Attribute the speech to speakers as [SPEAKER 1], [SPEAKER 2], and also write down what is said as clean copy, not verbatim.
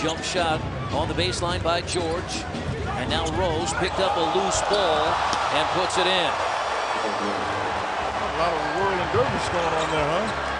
[SPEAKER 1] Jump shot on the baseline by George. And now Rose picked up a loose ball and puts it in.
[SPEAKER 2] A lot of whirling dervish going on there, huh?